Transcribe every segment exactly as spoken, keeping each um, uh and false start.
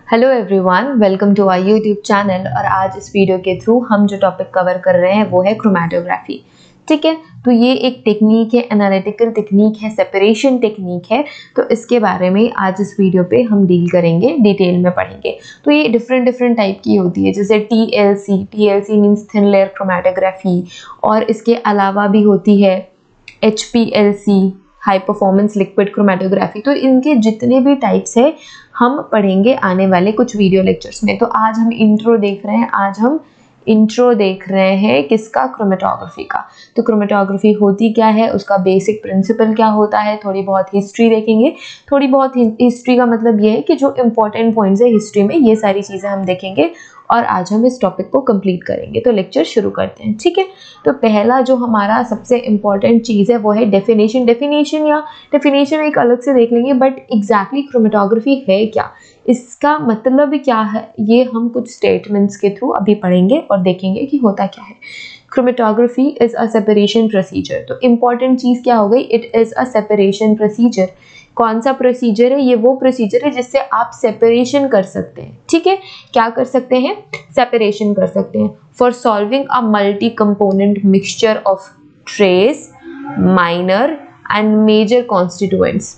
Hello everyone, welcome to our YouTube channel. और आज इस वीडियो के थ्रू हम जो टॉपिक कवर कर रहे हैं वो है क्रोमेटोग्राफी। ठीक है, तो ये एक टेक्निक है, एनालिटिकल टेक्निक है, सेपरेशन टेक्निक है। तो इसके बारे में आज इस वीडियो पे हम डील करेंगे, डिटेल में पढ़ेंगे। तो ये डिफरेंट डिफरेंट टाइप की होती है, जैसे T L C, T L C means thin layer chromatography, और इसके अलावा भी होती है H P L C, high performance liquid chromatography. तो इनके जितने भी टाइप्स है हम पढ़ेंगे आने वाले कुछ वीडियो लेक्चर्स में। तो आज हम इंट्रो देख रहे हैं, आज हम इंट्रो देख रहे हैं किसका? क्रोमेटोग्राफी का। तो क्रोमेटोग्राफी होती क्या है, उसका बेसिक प्रिंसिपल क्या होता है, थोड़ी बहुत हिस्ट्री देखेंगे। थोड़ी बहुत हिस्ट्री का मतलब ये है कि जो इंपॉर्टेंट पॉइंट्स है हिस्ट्री में, ये सारी चीज़ें हम देखेंगे और आज हम इस टॉपिक को कंप्लीट करेंगे। तो लेक्चर शुरू करते हैं, ठीक है। तो पहला जो हमारा सबसे इम्पॉर्टेंट चीज़ है वो है डेफिनेशन। डेफिनेशन या डेफिनेशन एक अलग से देख लेंगे, बट एग्जैक्टली क्रोमेटोग्राफी है क्या, इसका मतलब क्या है, ये हम कुछ स्टेटमेंट्स के थ्रू अभी पढ़ेंगे और देखेंगे कि होता क्या है। Chromatography is a separation procedure. तो इम्पॉर्टेंट चीज़ क्या हो गई? It is a separation procedure. कौन सा प्रोसीजर है? ये वो प्रोसीजर है जिससे आप सेपरेशन कर सकते हैं। ठीक है, क्या कर सकते हैं? सेपरेशन कर सकते हैं। For solving a multi component mixture of trace, minor and major constituents.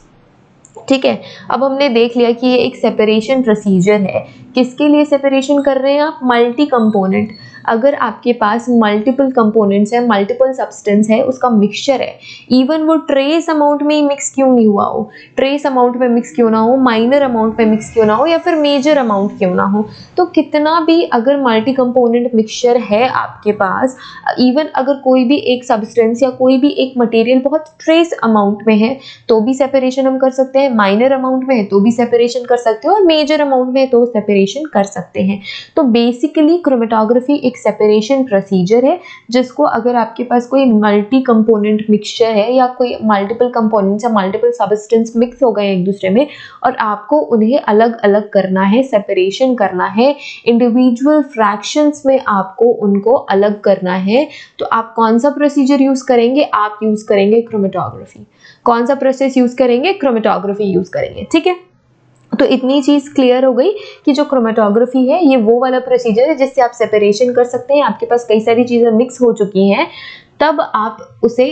ठीक है, अब हमने देख लिया कि ये एक सेपरेशन प्रोसीजर है। किसके लिए सेपरेशन कर रहे हैं आप? Multi component. अगर आपके पास मल्टीपल कंपोनेंट्स है, मल्टीपल सब्सटेंस है, उसका मिक्सचर है, इवन वो ट्रेस अमाउंट में ही मिक्स क्यों नहीं हुआ हो, ट्रेस अमाउंट में मिक्स क्यों ना हो, माइनर अमाउंट में मिक्स क्यों ना हो, या फिर मेजर अमाउंट क्यों ना हो, तो कितना भी अगर मल्टी कंपोनेंट मिक्सचर है आपके पास, इवन अगर कोई भी एक सब्सटेंस या कोई भी एक मटेरियल बहुत ट्रेस अमाउंट में है तो भी सेपरेशन हम कर सकते हैं, माइनर अमाउंट में है तो भी सेपरेशन कर सकते हैं, और मेजर अमाउंट में है तो सेपरेशन कर सकते हैं। तो बेसिकली क्रोमेटोग्राफी एक सेपरेशन प्रोसीजर है, जिसको अगर आपके पास कोई मल्टी कंपोनेंट मिक्सचर है या कोई मल्टीपल कंपोनेंट्स या मल्टीपल सब्सटेंस मिक्स हो गए एक दूसरे में और आपको उन्हें अलग अलग करना है, सेपरेशन करना है, इंडिविजुअल फ्रैक्शंस में आपको उनको अलग करना है, तो आप कौन सा प्रोसीजर यूज करेंगे? आप यूज करेंगे क्रोमेटोग्राफी। कौन सा प्रोसेस यूज करेंगे? क्रोमेटोग्राफी यूज करेंगे। ठीक है, तो इतनी चीज क्लियर हो गई कि जो क्रोमेटोग्राफी है ये वो वाला प्रोसीजर है जिससे आप सेपरेशन कर सकते हैं। आपके पास कई सारी चीजें मिक्स हो चुकी हैं, तब आप उसे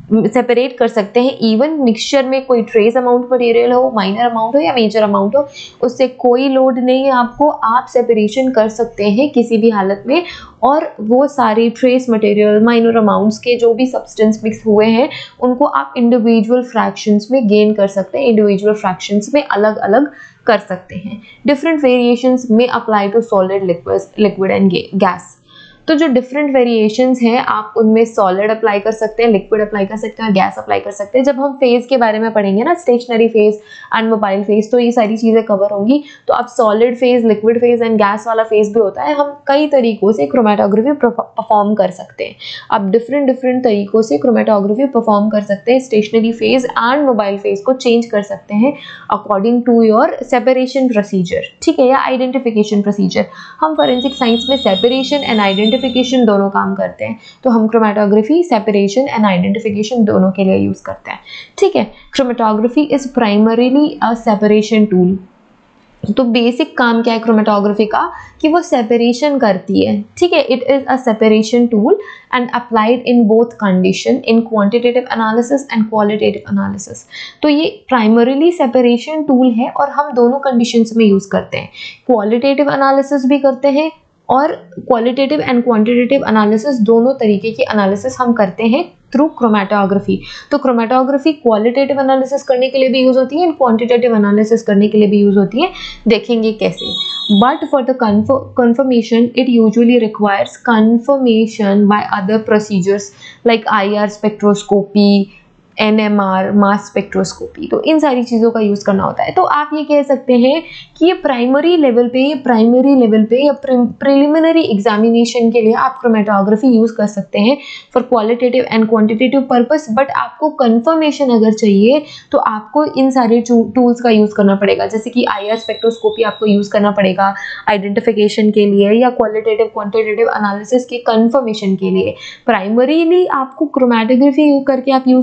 सेपरेट कर सकते हैं। इवन मिक्सचर में कोई ट्रेस अमाउंट मटेरियल हो, माइनर अमाउंट हो या मेजर अमाउंट हो, उससे कोई लोड नहीं है आपको, आप सेपरेशन कर सकते हैं किसी भी हालत में। और वो सारी ट्रेस मटेरियल, माइनर अमाउंट्स के जो भी सब्सटेंस मिक्स हुए हैं उनको आप इंडिविजुअल फ्रैक्शंस में गेन कर सकते हैं, इंडिविजुअल फ्रैक्शंस में अलग अलग कर सकते हैं। डिफरेंट वेरिएशंस में apply to solid, liquid liquid and gas. तो जो डिफरेंट वेरिएशंस हैं आप उनमें सॉलिड अप्लाई कर सकते हैं, लिक्विड अप्लाई कर सकते हैं, गैस अप्लाई कर सकते हैं। जब हम फेज के बारे में पढ़ेंगे ना, stationary phase and mobile phase, तो ये सारी चीजें कवर होंगी। तो आप solid phase, liquid phase and gas वाला फेज भी होता है, हम कई तरीकों से क्रोमेटोग्राफी परफॉर्म कर सकते हैं। आप डिफरेंट डिफरेंट तरीकों से क्रोमेटोग्राफी परफॉर्म कर सकते हैं, stationary phase and mobile phase को चेंज कर सकते हैं according to your separation procedure. ठीक है, या आइडेंटिफिकेशन प्रोसीजर। हम फॉरेंसिक साइंस में सेपरेशन एंड आइडेंटिफिकेशन दोनों काम करते हैं, तो हम क्रोमेटोग्राफी सेपरेशन एंड आइडेंटिफिकेशन दोनों के लिए यूज करते हैं। ठीक है, chromatography is primarily a separation tool. तो बेसिक काम क्या है क्रोमेटोग्राफी का? कि वो सेपरेशन करती है। ठीक है, it is a separation tool and applied in both condition, in quantitative analysis and qualitative analysis. तो ये प्राइमरीली सेपरेशन टूल है और हम दोनों कंडीशंस में यूज करते हैं। क्वालिटेटिव एनालिसिस भी करते हैं और क्वालिटेटिव एंड क्वांटिटेटिव एनालिसिस, दोनों तरीके की एनालिसिस हम करते हैं थ्रू क्रोमेटोग्राफी। तो क्रोमेटोग्राफी क्वालिटेटिव एनालिसिस करने के लिए भी यूज होती है, क्वांटिटेटिव एनालिसिस करने के लिए भी यूज होती है। देखेंगे कैसे। But for the confirmation it usually requires confirmation by other procedures like I R spectroscopy, N M R, mass spectroscopy. तो इन सारी चीज़ों का यूज़ करना होता है। तो आप ये कह सकते हैं कि ये प्राइमरी लेवल पे, ये प्राइमरी लेवल पे या प्रिलिमिनरी एग्जामिनेशन के लिए आप क्रोमेटोग्राफी यूज़ कर सकते हैं for qualitative and quantitative purpose. But आपको कंफर्मेशन अगर चाहिए तो आपको इन सारे टूल्स का यूज़ करना पड़ेगा, जैसे कि आई आर स्पेक्ट्रोस्कोपी आपको यूज़ करना पड़ेगा आइडेंटिफिकेशन के लिए, या क्वालिटेटिव क्वांटिटेटिव एनालिसिस के कंफर्मेशन के लिए। प्राइमरीली आपको क्रोमेटोग्राफी करके आप यूज़ कर सकते हैं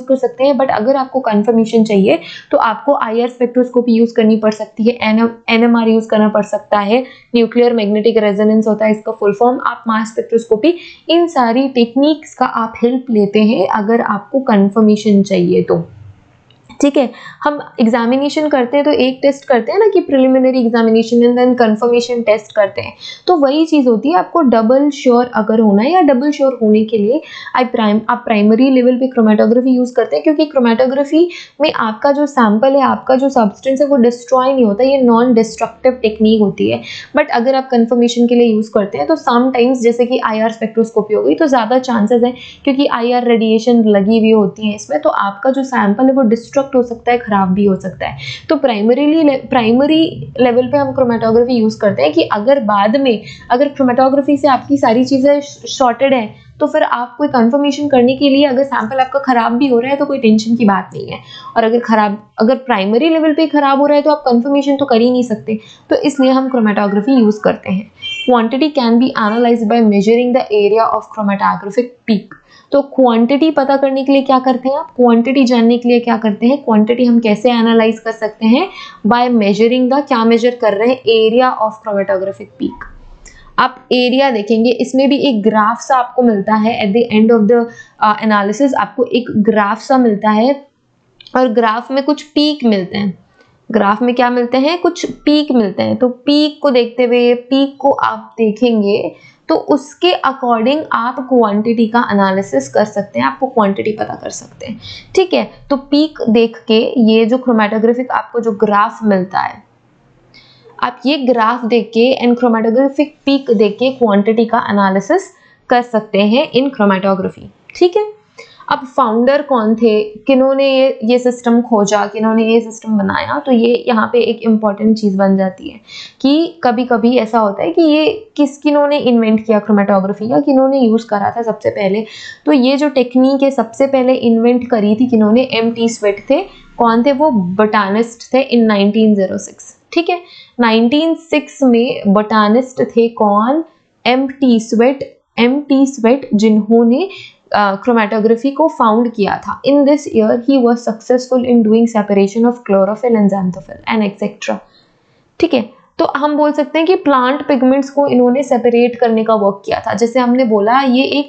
सकते हैं, बट अगर आपको कंफर्मेशन चाहिए तो आपको आई आर स्पेक्ट्रोस्कोपी यूज करनी पड़ सकती है, एन एम आर यूज करना पड़ सकता है, न्यूक्लियर मैग्नेटिक रेजोनेंस होता है इसका फुल फॉर्म, आप मास स्पेक्ट्रोस्कोपी, इन सारी टेक्निक्स का आप हेल्प लेते हैं अगर आपको कंफर्मेशन चाहिए तो। ठीक है, हम एग्जामिनेशन करते हैं तो एक टेस्ट करते हैं ना कि preliminary examination and then confirmation test करते हैं, तो वही चीज होती है। आपको डबल श्योर अगर होना है या डबल श्योर होने के लिए आई प्राइम आप प्राइमरी लेवल पे क्रोमेटोग्राफी यूज करते हैं, क्योंकि क्रोमेटोग्राफी में आपका जो सैंपल है, आपका जो सब्सटेंस है वो डिस्ट्रॉय नहीं होता, ये नॉन डिस्ट्रक्टिव टेक्निक होती है। बट अगर आप कंफर्मेशन के लिए यूज करते हैं तो समटाइम्स जैसे कि आई आर स्पेक्ट्रोस्कोपी हो गई तो ज्यादा चांसेस है, क्योंकि आई आर रेडिएशन लगी हुई होती है इसमें, तो आपका जो सैंपल है वो डिस्ट्रक्ट हो सकता है, खराब भी हो सकता है। तो प्राइमरीली प्राइमरी लेवल पे हम क्रोमेटोग्राफी यूज करते हैं कि अगर बाद में अगर क्रोमेटोग्राफी से आपकी सारी चीजें शॉर्टेड है तो फिर आप कोई कंफर्मेशन करने के लिए अगर सैंपल आपका खराब भी हो रहा है तो कोई टेंशन की बात नहीं है, और अगर खराब अगर प्राइमरी लेवल पे खराब हो रहा है तो आप कंफर्मेशन तो कर ही नहीं सकते, तो इसलिए हम क्रोमेटोग्राफी यूज करते हैं। Quantity can be analysed by measuring the area of chromatographic peak. तो क्वांटिटी पता करने के लिए क्या करते हैं आप, क्वांटिटी जानने के लिए क्या करते हैं, क्वांटिटी हम कैसे एनालाइज कर सकते हैं, बाय मेजरिंग द, क्या मेजर कर रहे हैं, एरिया ऑफ क्रोमेटोग्राफिक पीक। आप एरिया देखेंगे, इसमें भी एक ग्राफ सा आपको मिलता है at the end of the analysis, आपको एक ग्राफ सा मिलता है और ग्राफ में कुछ पीक मिलते हैं। ग्राफ में क्या मिलते हैं, कुछ पीक मिलते हैं। तो पीक को देखते हुए, पीक को आप देखेंगे तो उसके अकॉर्डिंग आप क्वांटिटी का एनालिसिस कर सकते हैं, आपको क्वांटिटी पता कर सकते हैं। ठीक है, तो पीक देख के ये जो क्रोमेटोग्राफिक आपको जो ग्राफ मिलता है, आप ये ग्राफ देख के एंड क्रोमेटोग्राफिक पीक देख के क्वांटिटी का एनालिसिस कर सकते हैं इन क्रोमेटोग्राफी। ठीक है, अब फाउंडर कौन थे, किन्होंने ये ये सिस्टम खोजा, किन्होंने ये सिस्टम बनाया, तो ये यहाँ पे एक इम्पॉर्टेंट चीज़ बन जाती है कि कभी कभी ऐसा होता है कि ये किस किन्होंने इन्वेंट किया क्रोमेटोग्राफी, या किन्होंने यूज़ करा था सबसे पहले। तो ये जो टेक्निक है सबसे पहले इन्वेंट करी थी किन्होंने, एम टी स्वेट थे। कौन थे वो, बोटानिस्ट थे इन नाइनटीन ज़ीरो सिक्स। ठीक है, नाइनटीन ओ सिक्स में बोटानिस्ट थे कौन, M T Tswett. M T Tswett जिन्होंने क्रोमेटोग्राफी uh, को फाउंड किया था। In this year he was successful in doing separation of chlorophyll and xanthophyll and etcetera. ठीक है, तो हम बोल सकते हैं कि प्लांट पिगमेंट्स को इन्होंने सेपरेट करने का वर्क किया था। जैसे हमने बोला ये एक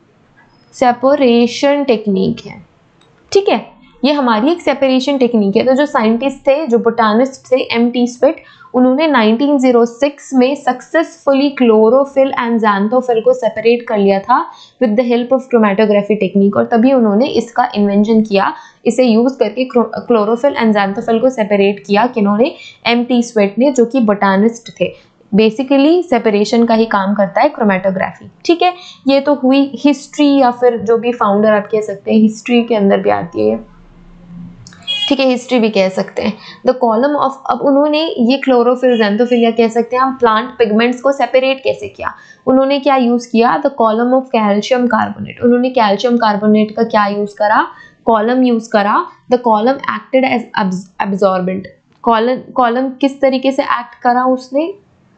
सेपरेशन टेक्निक है। ठीक है, ये हमारी एक सेपरेशन टेक्निक है। तो जो साइंटिस्ट थे, जो बोटानिस्ट थे, एम टी स्वेट, उन्होंने नाइनटीन ओ सिक्स में सक्सेसफुली क्लोरोफिल एंड ज़ैंथोफिल को सेपरेट कर लिया था with the help of chromatography technique, और तभी उन्होंने इसका इन्वेंशन किया, इसे यूज करके क्लोरोफिल एंड ज़ैंथोफिल को सेपरेट किया। किन्होंने, एम टी स्वेट ने, जो कि बोटानिस्ट थे। बेसिकली सेपरेशन का ही काम करता है क्रोमेटोग्राफी। ठीक है, ये तो हुई हिस्ट्री, या फिर जो भी फाउंडर आप कह सकते हैं, हिस्ट्री के अंदर भी आती है। ठीक है, हिस्ट्री भी कह सकते हैं। द कॉलम ऑफ, अब उन्होंने ये क्लोरोफिल, ज़ैंथोफिल, या कह सकते हैं हम प्लांट पिगमेंट्स को सेपरेट कैसे किया, उन्होंने क्या यूज किया, the column of calcium carbonate. उन्होंने कैल्शियम कार्बोनेट का क्या यूज करा, कॉलम यूज करा। The column acted as absorbent. Column column किस तरीके से एक्ट करा उसने,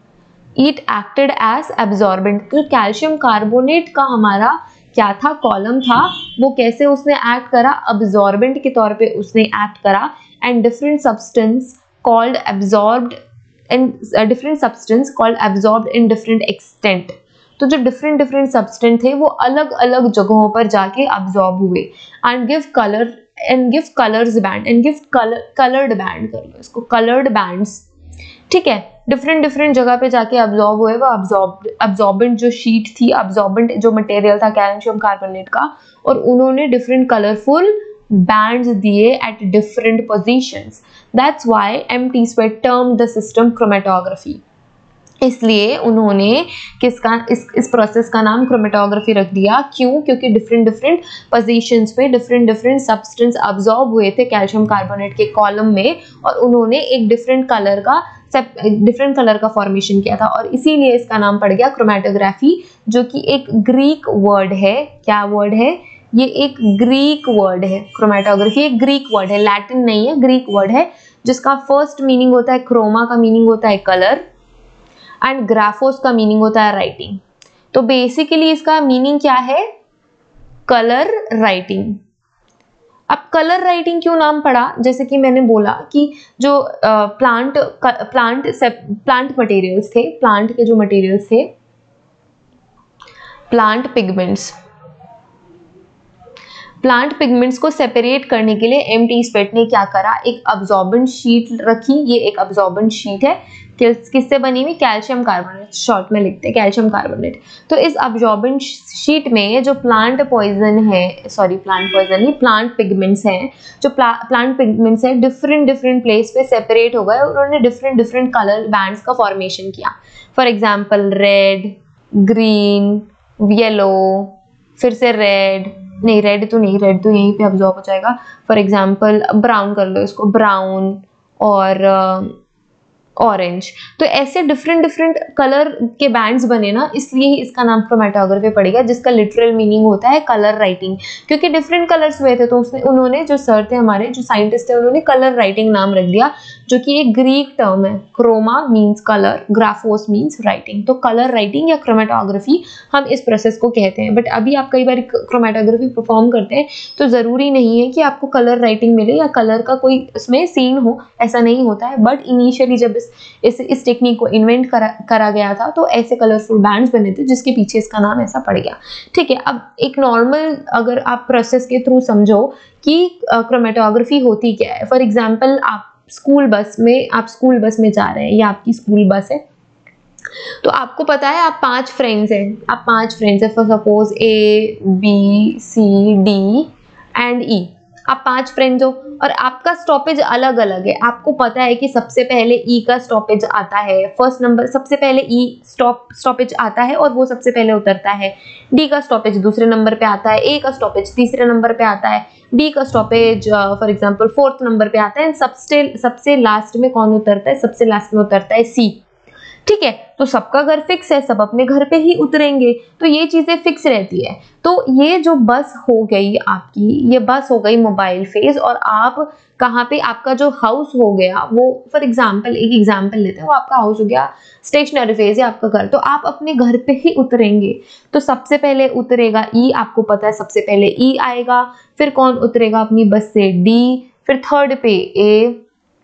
इट एक्टेड एज एब्जॉर्बेंट। तो कैल्शियम कार्बोनेट का हमारा क्या था, कॉलम था, वो कैसे उसने एक्ट करा, अब्जॉर्बेंट के तौर पे उसने एक्ट करा। And different substance called absorbed and different substance called absorbed in different extent. तो जो डिफरेंट डिफरेंट सब्सटेंस थे वो अलग अलग जगहों पर जाके अब्जॉर्ब हुए। And give colour and give colours band and give colour coloured band, कर लो इसको, कलर्ड बैंड्स। ठीक है, डिफरेंट डिफरेंट जगह पे जाके अब्जॉर्ब हुए वो अब्जॉर्ब अब्जॉर्बेंट जो शीट थी, अब्जॉर्बेंट जो मटेरियल था कैल्शियम कार्बोनेट का, और उन्होंने डिफरेंट कलरफुल बैंड्स दिए at different positions. That's why M T Tswett term the system chromatography. इसलिए उन्होंने किसका इस इस प्रोसेस का नाम क्रोमेटोग्राफी रख दिया। क्यों? क्योंकि डिफरेंट डिफरेंट पोजीशंस पे डिफरेंट डिफरेंट सब्सटेंस अब्जॉर्ब हुए थे कैल्शियम कार्बोनेट के कॉलम में, और उन्होंने एक डिफरेंट कलर का डिफरेंट कलर का फॉर्मेशन किया था, और इसीलिए इसका नाम पड़ गया क्रोमेटोग्राफी, जो कि एक ग्रीक वर्ड है। क्या वर्ड है? ये एक ग्रीक वर्ड है। क्रोमेटोग्राफी एक ग्रीक वर्ड है, लैटिन नहीं है, ग्रीक वर्ड है, जिसका फर्स्ट मीनिंग होता है क्रोमा का मीनिंग होता है कलर, एंड ग्राफोस का मीनिंग होता है राइटिंग। तो बेसिकली इसका मीनिंग क्या है? Colour writing. अब कलर राइटिंग क्यों नाम पड़ा, जैसे कि मैंने बोला कि जो प्लांट प्लांट प्लांट मटेरियल्स थे, प्लांट के जो मटेरियल्स थे, प्लांट पिगमेंट्स, प्लांट पिगमेंट्स को सेपरेट करने के लिए एम टी स्पेट ने क्या करा, एक अब्जॉर्बेंट शीट रखी। ये एक अब्जॉर्बेंट शीट है, किस किससे बनी हुई, कैल्शियम कार्बोनेट, शॉर्ट में लिखते हैं कैल्शियम कार्बोनेट। तो इस अब्जॉर्बेंट शीट में जो प्लांट पॉइजन है, सॉरी प्लांट पॉइजन नहीं, प्लांट पिगमेंट्स हैं, जो प्ला, प्लांट पिगमेंट्स हैं डिफरेंट डिफरेंट प्लेस पे सेपरेट हो गए और उन्होंने डिफरेंट डिफरेंट कलर बैंड्स का फॉर्मेशन किया। For example red, green, yellow, फिर से रेड, नहीं रेड तो नहीं, रेड तो यहीं पे अब्जॉर्ब हो जाएगा। फॉर एग्जाम्पल ब्राउन कर लो इसको, ब्राउन और ऑरेंज। तो ऐसे डिफरेंट डिफरेंट कलर के बैंड्स बने ना, इसलिए ही इसका नाम क्रोमेटोग्राफी पड़ेगा, जिसका लिटरल मीनिंग होता है कलर राइटिंग। क्योंकि डिफरेंट कलर्स हुए थे तो उसने उन्होंने जो सर थे हमारे, जो साइंटिस्ट थे, उन्होंने कलर राइटिंग नाम रख दिया, जो कि एक ग्रीक टर्म है। Chroma means colour, graphos means writing. तो कलर राइटिंग या क्रोमेटोग्राफी हम इस प्रोसेस को कहते हैं। बट अभी आप कई बार क्रोमेटोग्राफी परफॉर्म करते हैं तो ज़रूरी नहीं है कि आपको कलर राइटिंग मिले या कलर का कोई उसमें सीन हो, ऐसा नहीं होता है। बट इनिशियली जब इस इस, इस टेक्निक को इन्वेंट करा करा गया था तो ऐसे कलरफुल बैंड्स बने थे, जिसके पीछे इसका नाम ऐसा पड़ गया। ठीक है, अब एक नॉर्मल अगर आप प्रोसेस के थ्रू समझो कि क्रोमेटोग्राफी होती क्या है। फॉर एग्जाम्पल आप स्कूल बस में आप स्कूल बस में जा रहे हैं, या आपकी स्कूल बस है, तो आपको पता है आप पांच फ्रेंड्स हैं, आप पांच फ्रेंड्स हैं, suppose A B C D and E, आप पांच फ्रेंड्स हो और आपका स्टॉपेज अलग अलग है। आपको पता है कि सबसे पहले ई का स्टॉपेज आता है, फर्स्ट नंबर सबसे पहले ई स्टॉप स्टॉपेज आता है और वो सबसे पहले उतरता है। डी का स्टॉपेज दूसरे नंबर पे आता है, ए का स्टॉपेज तीसरे नंबर पे आता है, डी का stoppage for example fourth number पे आता है। सबसे सबसे लास्ट में कौन उतरता है, सबसे लास्ट में उतरता है सी। ठीक है, तो सबका घर फिक्स है, सब अपने घर पे ही उतरेंगे, तो ये चीजें फिक्स रहती है। तो ये जो बस हो गई आपकी, ये बस हो गई मोबाइल फेज, और आप कहाँ पे, आपका जो हाउस हो गया वो, फॉर एग्जांपल एक एग्जांपल लेते हैं, वो आपका हाउस हो गया स्टेशनरी फेज है आपका घर, तो आप अपने घर पे ही उतरेंगे। तो सबसे पहले उतरेगा ई, आपको पता है सबसे पहले ई आएगा, फिर कौन उतरेगा अपनी बस से, डी, फिर थर्ड पे ए,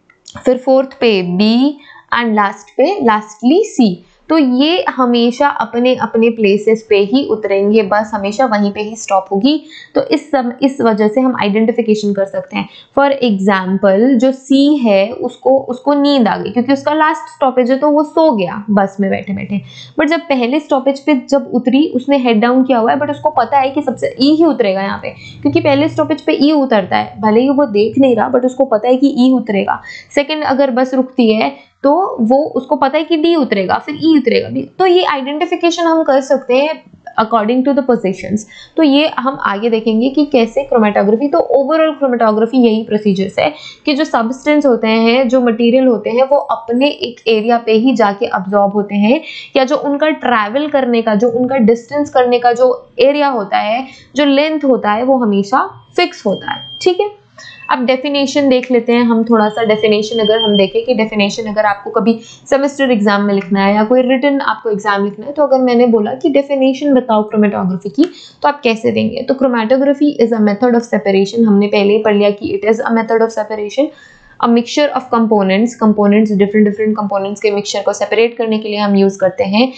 फिर फोर्थ पे बी एंड लास्ट पे लास्टली सी। तो ये हमेशा अपने अपने प्लेसेस पे ही उतरेंगे, बस हमेशा वहीं पे ही स्टॉप होगी। तो इस सम, इस वजह से हम आइडेंटिफिकेशन कर सकते हैं। फॉर एग्जाम्पल जो सी है उसको उसको नींद आ गई क्योंकि उसका लास्ट स्टॉपेज है, तो वो सो गया बस में बैठे बैठे। बट जब पहले स्टॉपेज पे जब उतरी, उसने हेड डाउन किया हुआ है, बट उसको पता है कि सबसे ई ही उतरेगा यहाँ पे, क्योंकि पहले स्टॉपेज पे ई उतरता है, भले ही वो देख नहीं रहा बट उसको पता है कि ई उतरेगा। सेकेंड अगर बस रुकती है तो वो उसको पता है कि डी उतरेगा, फिर ई उतरेगा। तो ये आइडेंटिफिकेशन हम कर सकते हैं अकॉर्डिंग टू द पोजीशंस। तो ये हम आगे देखेंगे कि कैसे क्रोमेटोग्राफी, तो ओवरऑल क्रोमेटोग्राफी यही प्रोसीजर्स है कि जो सब्सटेंस होते हैं, जो मटेरियल होते हैं, वो अपने एक एरिया पे ही जाके अब्जॉर्ब होते हैं, या जो उनका ट्रैवल करने का, जो उनका डिस्टेंस करने का जो एरिया होता है, जो लेंथ होता है, वो हमेशा फिक्स होता है। ठीक है, अब डेफिनेशन देख लेते हैं हम थोड़ा सा। डेफिनेशन अगर हम देखें कि डेफिनेशन अगर आपको कभी सेमेस्टर एग्जाम में लिखना है या कोई रिटन आपको एग्जाम लिखना है, तो अगर मैंने बोला कि डेफिनेशन बताओ क्रोमेटोग्राफी की, तो आप कैसे देंगे। तो chromatography is a method of separation, हमने पहले ही पढ़ लिया कि it is a method of separation, a mixture of components components different different components के मिक्सचर को सेपरेट करने के लिए हम यूज करते हैं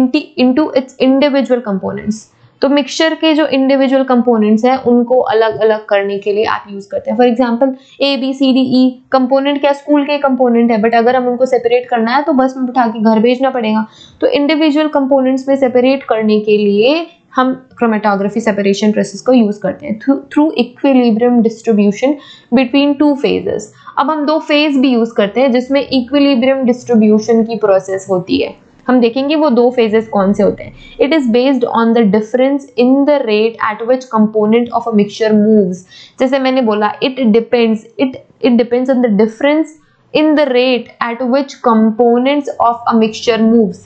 इनटू इट्स इंडिविजुअल कंपोनेंट्स। तो मिक्सचर के जो इंडिविजुअल कंपोनेंट्स हैं उनको अलग अलग करने के लिए आप यूज करते हैं। For example A B C D E component क्या स्कूल के कंपोनेंट है, बट अगर हम उनको सेपरेट करना है तो बस में बिठा के घर भेजना पड़ेगा। तो इंडिविजुअल कंपोनेंट्स में सेपरेट करने के लिए हम क्रोमेटोग्राफी सेपरेशन प्रोसेस को यूज करते हैं through equilibrium distribution between two phases. अब हम दो फेज भी यूज करते हैं जिसमें इक्विलिब्रियम डिस्ट्रीब्यूशन की प्रोसेस होती है। हम देखेंगे वो दो फेजेस कौन से होते हैं। It is based on the difference in the rate at which component of a mixture moves. जैसे मैंने बोला, it depends it it depends on the difference in the rate at which components of a mixture moves.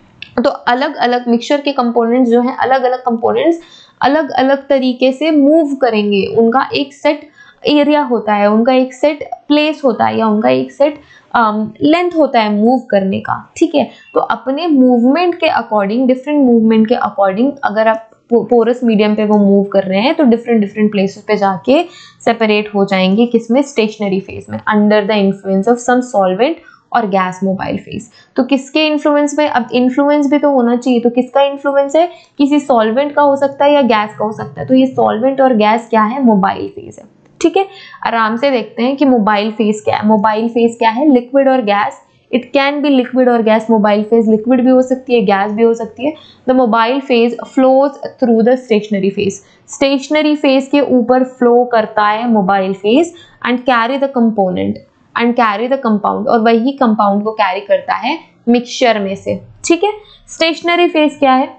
तो अलग अलग mixture के components जो हैं, अलग अलग कंपोनेंट्स अलग अलग तरीके से मूव करेंगे। उनका एक सेट एरिया होता है, उनका एक सेट प्लेस होता है, या उनका एक सेट लेंथ um, होता है मूव करने का। ठीक है, तो अपने मूवमेंट के अकॉर्डिंग, डिफरेंट मूवमेंट के अकॉर्डिंग अगर आप पोरस मीडियम पे वो मूव कर रहे हैं तो डिफरेंट डिफरेंट प्लेसेस पे जाके सेपरेट हो जाएंगे, किसमें, स्टेशनरी फेज में, under the influence of some solvent और गैस मोबाइल फेज। तो किसके इन्फ्लुएंस में, अब इन्फ्लुएंस भी तो होना चाहिए, तो किसका इन्फ्लुएंस है, किसी सॉल्वेंट का हो सकता है या गैस का हो सकता है, तो ये सॉल्वेंट और गैस क्या है, मोबाइल फेज है। ठीक है, आराम से देखते हैं कि मोबाइल फेज क्या है। मोबाइल फेज क्या है, लिक्विड और gas, it can be liquid और गैस। मोबाइल फेज लिक्विड भी हो सकती है, गैस भी हो सकती है। The mobile phase flows through the stationary phase, stationary phase के ऊपर फ्लो करता है mobile phase and carry the component and carry the compound, और वही कंपाउंड को कैरी करता है मिक्सचर में से। ठीक है, स्टेशनरी फेज क्या है,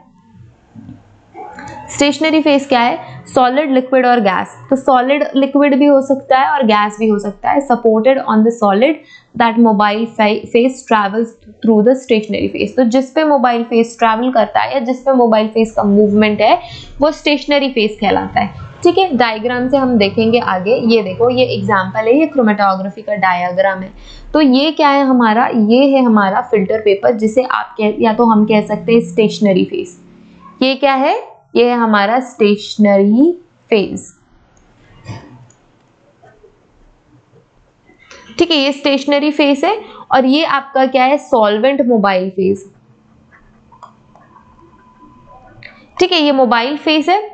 स्टेशनरी फेज क्या है, सॉलिड, लिक्विड और गैस। तो सॉलिड लिक्विड भी हो सकता है और गैस भी हो सकता है। Supported on the solid that mobile phase travels through the stationary phase, तो जिस पे मोबाइल फेज ट्रैवल करता है या जिस पे मोबाइल फेज का मूवमेंट है वो स्टेशनरी फेज कहलाता है। ठीक है, डायग्राम से हम देखेंगे आगे। ये देखो, ये एग्जांपल है, ये क्रोमेटोग्राफी का डायग्राम है। तो ये क्या है हमारा, ये है हमारा फिल्टर पेपर, जिसे आप कह, या तो हम कह सकते हैं स्टेशनरी फेज। ये क्या है, ये है हमारा स्टेशनरी फेज। ठीक है, ये स्टेशनरी फेज है और ये आपका क्या है, सॉल्वेंट मोबाइल फेज। ठीक है, ये मोबाइल फेज है,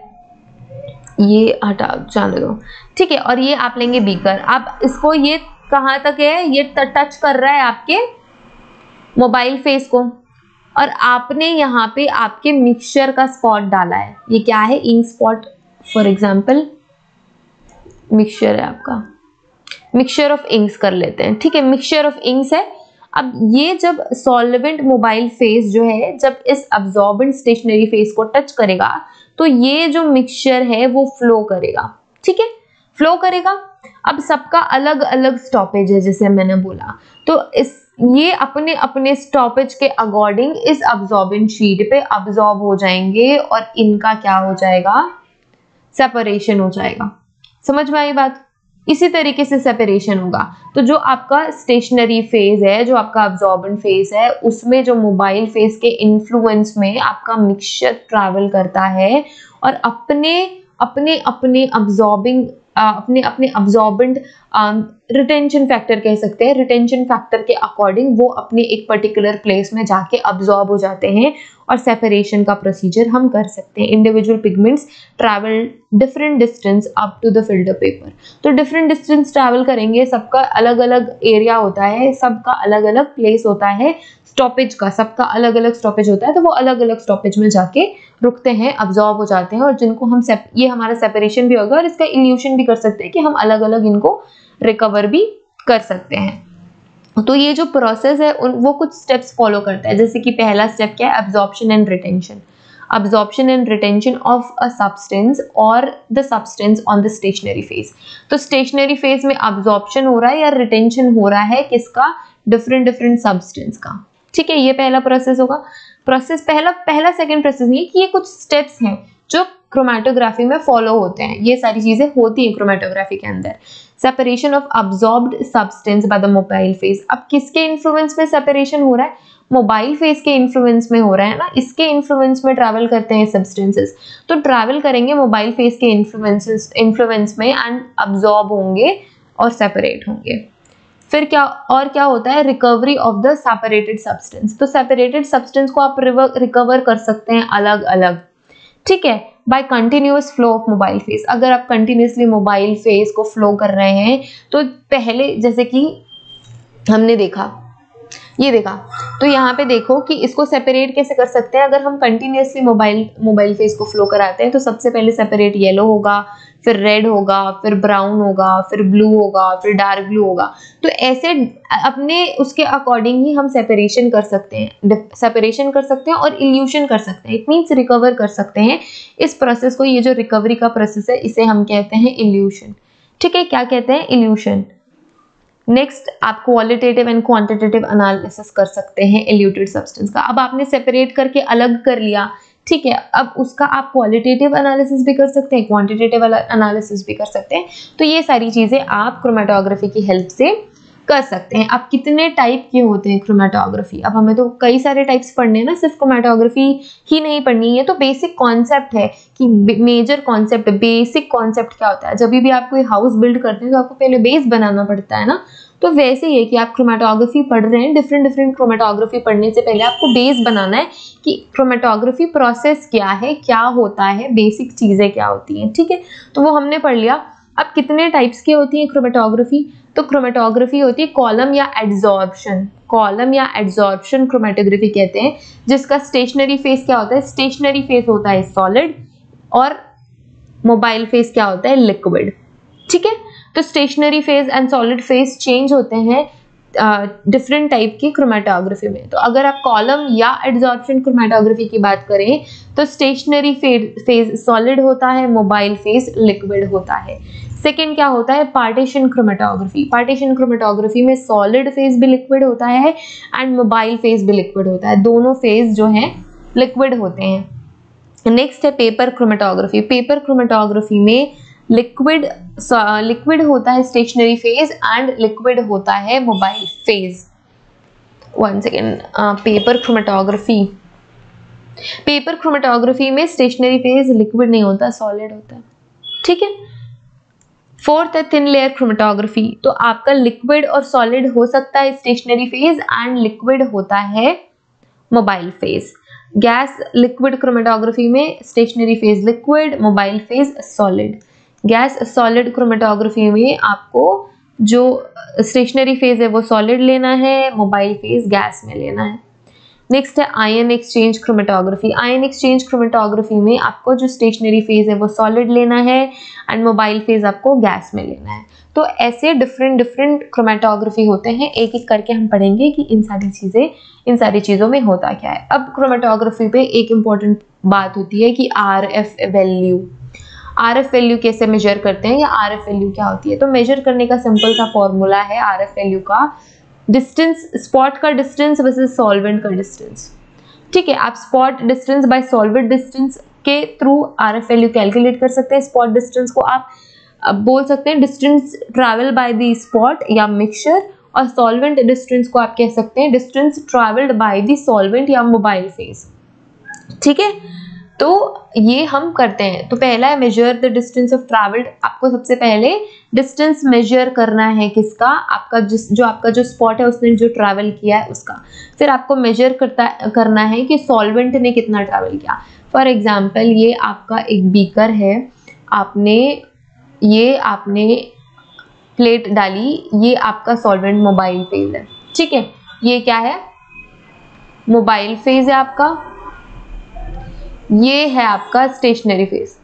ये हटा जाने दो। ठीक है, और ये आप लेंगे बीकर। आप इसको, ये कहां तक है, ये टच कर रहा है आपके मोबाइल फेज को, और आपने यहाँ पे आपके मिक्सचर का स्पॉट डाला है। ये क्या है, ink spot, for example mixture है आपका, मिक्सचर ऑफ इंक्स कर लेते हैं। ठीक है, मिक्सचर ऑफ इंक्स है। अब ये जब सॉल्वेंट मोबाइल फेज जो है, जब इस अब्सॉर्बेंट स्टेशनरी फेज को टच करेगा तो ये जो मिक्सचर है वो फ्लो करेगा। ठीक है, फ्लो करेगा। अब सबका अलग अलग स्टॉपेज है, जैसे मैंने बोला, तो इस ये अपने अपने स्टॉपेज के अकॉर्डिंग इस अब्सॉर्बेंट शीट पे अब्सॉर्ब हो जाएंगे और इनका क्या हो जाएगा, सेपरेशन हो जाएगा। समझ में आई बात? इसी तरीके से सेपरेशन होगा। तो जो आपका स्टेशनरी फेज है, जो आपका अब्सॉर्बेंट फेज है, उसमें जो मोबाइल फेज के इन्फ्लुएंस में आपका मिक्सचर ट्रैवल करता है और अपने अपने अपने अब्सॉर्बिंग अपने अपने अब्सॉर्बेंट रिटेंशन फैक्टर कह सकते हैं, रिटेंशन फैक्टर के अकॉर्डिंग वो अपने एक पर्टिकुलर प्लेस में जाके अब्सॉर्ब हो जाते हैं और सेपरेशन का प्रोसीजर हम कर सकते हैं। Individual pigments travel different distance up to the filter paper. तो डिफरेंट डिस्टेंस ट्रैवल करेंगे, सबका अलग अलग एरिया होता है, सबका अलग अलग प्लेस होता है, स्टॉपेज का सबका अलग अलग स्टॉपेज होता है, तो वो अलग अलग स्टॉपेज में जाके रुकते हैं, अब्सॉर्ब हो जाते हैं, और जिनको हम सेप, ये हमारा सेपरेशन भी होगा और इसका इल्यूशन भी कर सकते हैं कि हम अलग अलग इनको रिकवर भी कर सकते हैं। तो ये जो प्रोसेस है उन वो कुछ स्टेप्स फॉलो करता है, जैसे कि पहला स्टेप क्या है, absorption and retention. Absorption and retention of a substance और the substance on the stationary phase. तो स्टेशनरी फेज में अब्सॉर्प्शन हो रहा है या रिटेंशन हो रहा है किसका, डिफरेंट डिफरेंट सब्सटेंस का। ठीक है, ये पहला प्रोसेस होगा। प्रोसेस पहला पहला सेकंड प्रोसेस नहीं, कि ये कुछ स्टेप्स हैं जो क्रोमेटोग्राफी में फॉलो होते हैं। ये सारी चीजें होती है क्रोमेटोग्राफी के अंदर। Separation of absorbed substance by the mobile phase. अब किसके इन्फ्लुएंस में सेपरेशन हो रहा है, मोबाइल फेज के इन्फ्लुएंस में हो रहा है ना, इसके इन्फ्लुएंस में ट्रैवल करते हैं सब्सटेंसेस, तो ट्रैवल करेंगे मोबाइल फेज के इन्फ्लुएंसेस इन्फ्लुएंस में एंड अब्सॉर्ब होंगे और सेपरेट होंगे। फिर क्या और क्या होता है, recovery of the separated substance. तो सेपरेटेड सब्सटेंस को आप रिकवर कर सकते हैं अलग अलग। ठीक है, by continuous flow of mobile phase. अगर आप कंटिन्यूसली मोबाइल फेज को फ्लो कर रहे हैं तो पहले जैसे कि हमने देखा, ये देखा, तो यहाँ पे देखो कि इसको सेपरेट कैसे कर सकते हैं। अगर हम कंटिन्यूसली मोबाइल मोबाइल फेज को फ्लो कराते हैं तो सबसे पहले सेपरेट येलो होगा, फिर रेड होगा, फिर ब्राउन होगा, फिर ब्लू होगा, फिर डार्क ब्लू होगा। तो ऐसे अपने उसके अकॉर्डिंग ही हम सेपरेशन कर सकते हैं, सेपरेशन कर सकते हैं और इल्यूशन कर सकते हैं। इट मीन्स रिकवर कर सकते हैं इस प्रोसेस को। ये जो रिकवरी का प्रोसेस है इसे हम कहते हैं इल्यूशन। ठीक है, क्या कहते हैं, इल्यूशन। नेक्स्ट आप क्वालिटेटिव एंड क्वांटिटेटिव एनालिसिस कर सकते हैं इल्यूटेड सब्सटेंस का। अब आपने सेपरेट करके अलग कर लिया, ठीक है, अब उसका आप क्वालिटेटिव एनालिसिस भी कर सकते हैं, क्वांटिटेटिव एनालिसिस भी कर सकते हैं। तो ये सारी चीजें आप क्रोमेटोग्राफी की हेल्प से कर सकते हैं। अब कितने टाइप के होते हैं क्रोमेटोग्राफी, अब हमें तो कई सारे टाइप्स पढ़ने हैं ना, सिर्फ क्रोमेटोग्राफी ही नहीं पढ़नी है। तो बेसिक कॉन्सेप्ट है कि मेजर कॉन्सेप्ट, बेसिक कॉन्सेप्ट क्या होता है। जब भी आप कोई हाउस बिल्ड करते हैं तो आपको पहले बेस बनाना पड़ता है ना, तो वैसे ही है कि आप क्रोमेटोग्राफी पढ़ रहे हैं, डिफरेंट डिफरेंट क्रोमेटोग्राफी पढ़ने से पहले आपको बेस बनाना है कि क्रोमेटोग्राफी प्रोसेस क्या है, क्या होता है, बेसिक चीजें क्या होती हैं, ठीक है। तो वो हमने पढ़ लिया। अब कितने टाइप्स की होती है क्रोमेटोग्राफी, तो क्रोमेटोग्राफी होती है कॉलम या एड्सॉर्प्शन, कॉलम या एड्सॉर्प्शन क्रोमेटोग्राफी कहते हैं, जिसका स्टेशनरी फेज क्या होता है, स्टेशनरी फेज होता है सॉलिड, और मोबाइल फेज क्या होता है, लिक्विड, ठीक है। तो stationary phase and solid phase change होते हैं डिफरेंट टाइप की क्रोमेटोग्राफी में। तो अगर आप कॉलम या एड्सॉर्प्शन क्रोमेटोग्राफी की बात करें तो स्टेशनरी फेज सॉलिड होता है, मोबाइल फेज लिक्विड होता है। सेकेंड क्या होता है, पार्टीशन क्रोमेटोग्राफी। पार्टीशन क्रोमेटोग्राफी में सॉलिड फेज भी लिक्विड होता है एंड मोबाइल फेज भी लिक्विड होता है, दोनों फेज जो है लिक्विड होते हैं। नेक्स्ट है पेपर क्रोमेटोग्राफी। पेपर क्रोमेटोग्राफी में लिक्विड लिक्विड होता है स्टेशनरी फेज एंड लिक्विड होता है mobile phase. One second, paper chromatography, paper chromatography में स्टेशनरी फेज लिक्विड नहीं होता, सॉलिड होता है, ठीक है। फोर्थ है थिन लेयर क्रोमेटोग्राफी। तो आपका लिक्विड और सॉलिड हो सकता है स्टेशनरी फेज एंड लिक्विड होता है mobile phase. Gas liquid chromatography में stationary phase liquid, mobile phase solid. Gas solid chromatography में आपको जो स्टेशनरी फेज है वो सॉलिड लेना है, मोबाइल फेज गैस में लेना है। नेक्स्ट है ion exchange chromatography. Ion exchange chromatography में आपको जो स्टेशनरी फेज है वो सॉलिड लेना है एंड मोबाइल फेज आपको गैस में लेना है। तो ऐसे डिफरेंट डिफरेंट क्रोमेटोग्राफी होते हैं, एक एक करके हम पढ़ेंगे कि इन सारी चीजें इन सारी चीजों में होता क्या है। अब क्रोमेटोग्राफी पे एक इम्पॉर्टेंट बात होती है कि R F value. R F value कैसे मेजर करते हैं या आर एफ वैल्यू क्या होती है, तो मेजर करने का सिंपल सा फॉर्मूला है आर एफ वैल्यू का, डिस्टेंस, स्पॉट का डिस्टेंस वर्सेस सॉल्वेंट का डिस्टेंस, ठीक है। आप spot distance by solvent distance के through R F value calculate कर सकते हैं। स्पॉट डिस्टेंस को आप बोल सकते हैं distance travel by the spot या मिक्सचर, और सॉल्वेंट डिस्टेंस को आप कह सकते हैं distance travelled by the solvent या मोबाइल फेज, ठीक है। तो ये हम करते हैं। तो पहला है measure the distance of travelled. आपको सबसे पहले डिस्टेंस मेजर करना है किसका, आपका जिस जो आपका जो स्पॉट है उसने जो ट्रैवल किया है उसका। फिर आपको मेजर करता करना है कि सॉल्वेंट ने कितना ट्रैवल किया। फॉर एग्जांपल ये आपका एक बीकर है, आपने ये आपने प्लेट डाली, ये आपका सॉल्वेंट मोबाइल फेज है, ठीक है। ये क्या है, मोबाइल फेज है आपका, ये है आपका स्टेशनरी फेज,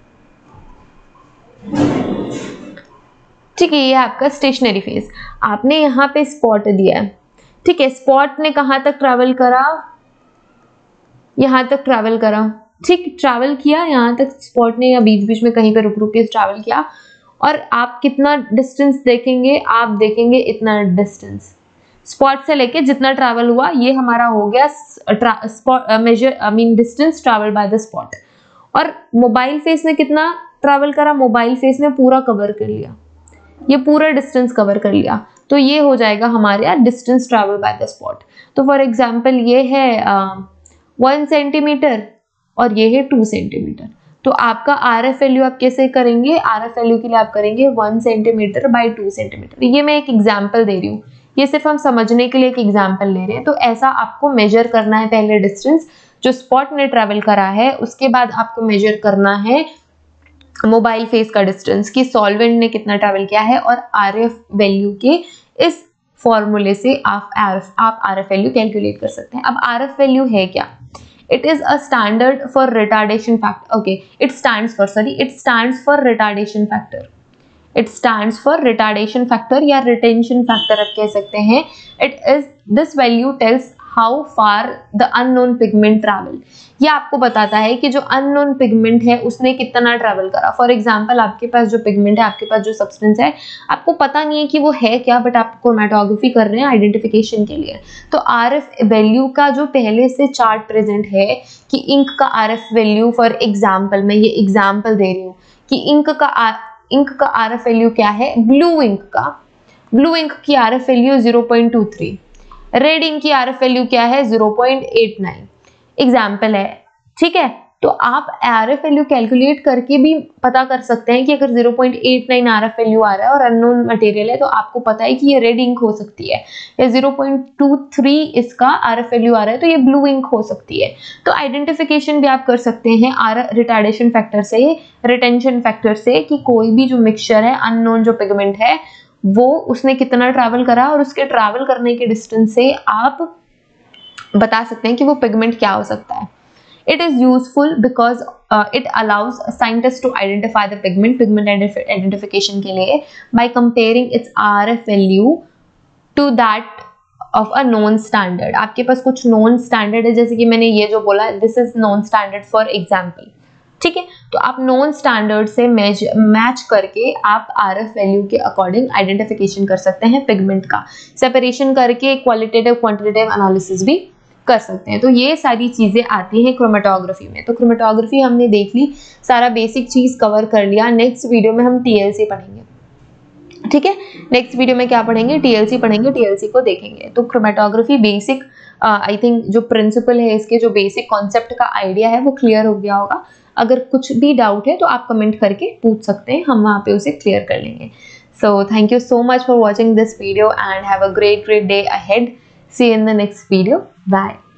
ठीक है। ये है आपका स्टेशनरी फेज। आपने यहाँ पे स्पॉट दिया है, ठीक है। स्पॉट ने कहाँ तक ट्रैवल करा, यहाँ तक ट्रैवल करा, ठीक, ट्रैवल किया यहाँ तक स्पॉट ने, या बीच बीच में कहीं पे रुक रुक के ट्रैवल किया। और आप कितना डिस्टेंस देखेंगे, आप देखेंगे इतना डिस्टेंस स्पॉट से लेके जितना ट्रैवल हुआ, ये हमारा हो गया spot measure I mean distance travel by the spot. और मोबाइल फेस ने कितना ट्रैवल करा, मोबाइल फेस ने पूरा कवर कर लिया, ये पूरा डिस्टेंस कवर कर लिया, तो ये हो जाएगा हमारे यहाँ distance travel by the spot. तो फॉर एग्जांपल ये है वन सेंटीमीटर और ये है टू सेंटीमीटर। तो आपका आर एफ वैल्यू आप कैसे करेंगे, आर एफ वैल्यू के लिए आप करेंगे one centimetre by two centimetre. ये मैं एक एग्जाम्पल दे रही हूँ, ये सिर्फ हम समझने के लिए एक एग्जाम्पल ले रहे हैं। तो ऐसा आपको मेजर करना है, पहले डिस्टेंस जो स्पॉट ने ट्रैवल करा है, उसके बाद आपको मेजर करना है मोबाइल फेस का डिस्टेंस कि सॉल्वेंट ने कितना ट्रैवल किया है, और आर एफ वैल्यू के इस फॉर्मूले से आप आर आप आर एफ वैल्यू कैलकुलेट कर सकते हैं। अब आर एफ वैल्यू है क्या, it is a standard for retardation factor, okay, it stands for sorry it stands for retardation factor, it stands for retardation factor या retention factor आप कह सकते हैं। it is this value tells how far the unknown pigment travel, ये आपको बताता है कि जो unknown pigment है उसने कितना ट्रैवल करा। फॉर एग्जाम्पल आपके पास जो पिगमेंट है, आपके पास जो सब्सटेंस है, आपको पता नहीं है कि वो है क्या, बट आप क्रोमेटोग्राफी कर रहे हैं आइडेंटिफिकेशन के लिए। तो आर एफ वैल्यू का जो पहले से चार्ट प्रेजेंट है कि इंक का R F value, for example मैं ये एग्जाम्पल दे रही हूँ कि इंक का इंक का आर एफ वैल्यू क्या है, ब्लू इंक का ब्लू इंक की R F value zero point two three, red ink की आर एफ वैल्यू क्या है zero point eight nine. Example है, ठीक है। तो आप आर एफ वैल्यू कैलकुलेट करके भी पता कर सकते हैं कि अगर zero point eight nine R F value आ रहा है और अननोन मटेरियल है तो आपको पता है कि ये रेड इंक हो सकती है, या जीरो पॉइंट टू थ्री इसका आर एफ वैल्यू आ रहा है तो ये ब्लू इंक हो सकती है। तो आइडेंटिफिकेशन भी आप कर सकते हैं आर रिटार्डेशन फैक्टर से, रिटेंशन फैक्टर से, कि कोई भी जो मिक्सचर है, अननोन जो पिगमेंट है, वो उसने कितना ट्रैवल करा और उसके ट्रैवल करने के डिस्टेंस से आप बता सकते हैं कि वो पिगमेंट क्या हो सकता है। It is useful because uh, it allows scientists to identify the pigment, pigment identification के लिए, by comparing its R F value to that of a known standard। आपके पास कुछ known standard है, जैसे कि मैंने ये जो बोला, this is known standard for example, ठीक है। तो आप known standard से मैच मैच करके आप R F वैल्यू के अकॉर्डिंग आइडेंटिफिकेशन कर सकते हैं पिगमेंट का, सेपरेशन करके क्वालिटेटिव क्वांटिटेटिव एनालिसिस भी कर सकते हैं। तो ये सारी चीजें आती हैं क्रोमेटोग्राफी में। तो क्रोमेटोग्राफी हमने देख ली, सारा बेसिक चीज कवर कर लिया। नेक्स्ट वीडियो में हम टीएलसी पढ़ेंगे, ठीक है। नेक्स्ट वीडियो में क्या पढ़ेंगे, टीएलसी पढ़ेंगे, टीएलसी को देखेंगे। तो क्रोमेटोग्राफी बेसिक आई थिंक जो प्रिंसिपल है इसके, जो बेसिक कॉन्सेप्ट का आइडिया है वो क्लियर हो गया होगा। अगर कुछ भी डाउट है तो आप कमेंट करके पूछ सकते हैं, हम वहाँ पे उसे क्लियर कर लेंगे। So thank you so much for watching this video and have a great great day ahead. See you in the next video. Bye.